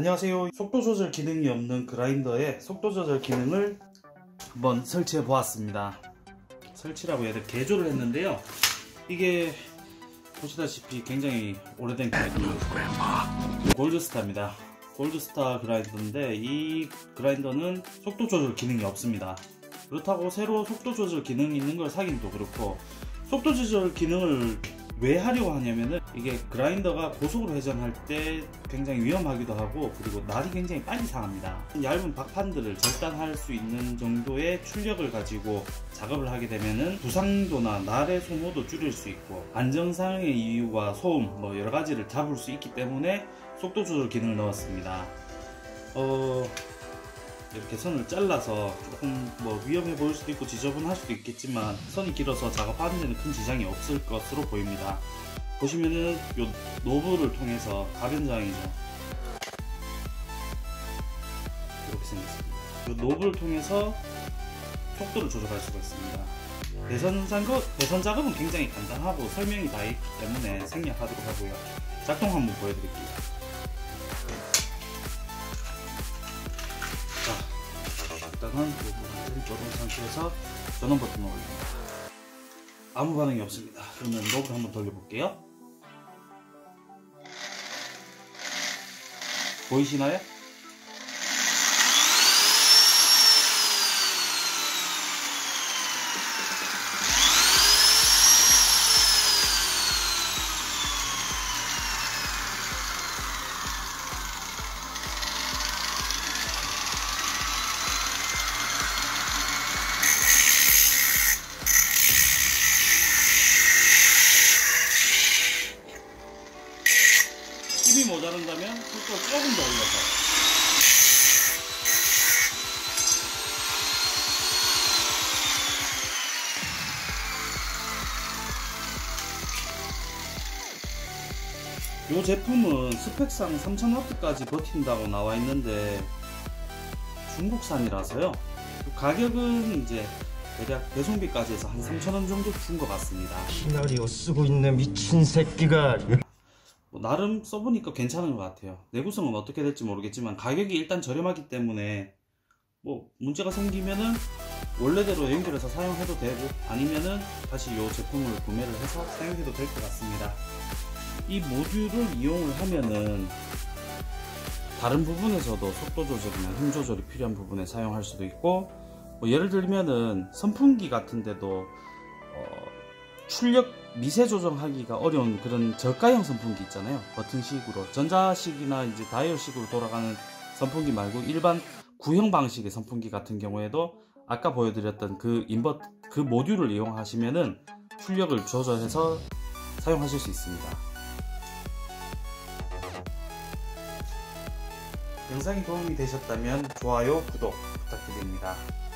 안녕하세요. 속도 조절 기능이 없는 그라인더에 속도 조절 기능을 한번 설치해 보았습니다. 설치라고 해야 돼 개조를 했는데요. 이게 보시다시피 굉장히 오래된 골드스타입니다. 골드스타 그라인더인데 이 그라인더는 속도 조절 기능이 없습니다. 그렇다고 새로 속도 조절 기능이 있는 걸 사긴 또 그렇고, 속도 조절 기능을 왜 하려고 하냐면은 이게 그라인더가 고속으로 회전할 때 굉장히 위험하기도 하고, 그리고 날이 굉장히 빨리 상합니다. 얇은 박판들을 절단할 수 있는 정도의 출력을 가지고 작업을 하게 되면은 부상도나 날의 소모도 줄일 수 있고, 안정상의 이유와 소음 뭐 여러가지를 잡을 수 있기 때문에 속도 조절 기능을 넣었습니다. 이렇게 선을 잘라서 조금 뭐 위험해 보일 수도 있고 지저분할 수도 있겠지만, 선이 길어서 작업하는 데는 큰 지장이 없을 것으로 보입니다. 보시면은 요 노브를 통해서 가변장이죠. 이렇게 생겼습니다. 요 노브를 통해서 속도를 조절할 수가 있습니다. 배선 작업은 굉장히 간단하고 설명이 다 있기 때문에 생략하도록 하고요. 작동 한번 보여드릴게요. 일단은 노브를 조른 상태에서 전원 버튼을 올립니다. 아무 반응이 없습니다. 그러면 노브를 한번 돌려볼게요. 보이시나요? 힘이 모자란다면 속도를 조금 더 올려서, 이 제품은 스펙상 3000W까지 버틴다고 나와 있는데 중국산이라서요. 가격은 이제 대략 배송비까지 해서 한 3000원 정도 준 것 같습니다. 시나리오 쓰고 있는 미친 새끼가. 나름 써보니까 괜찮은 것 같아요. 내구성은 어떻게 될지 모르겠지만 가격이 일단 저렴하기 때문에 뭐 문제가 생기면은 원래대로 연결해서 사용해도 되고, 아니면은 다시 이 제품을 구매를 해서 사용해도 될 것 같습니다. 이 모듈을 이용을 하면은 다른 부분에서도 속도 조절이나 힘 조절이 필요한 부분에 사용할 수도 있고, 뭐 예를 들면은 선풍기 같은 데도 출력 미세 조정하기가 어려운 그런 저가형 선풍기 있잖아요. 버튼식으로 전자식이나 이제 다이얼식으로 돌아가는 선풍기 말고 일반 구형 방식의 선풍기 같은 경우에도 아까 보여드렸던 그 모듈을 이용하시면은 출력을 조절해서 사용하실 수 있습니다. 영상이 도움이 되셨다면 좋아요, 구독 부탁드립니다.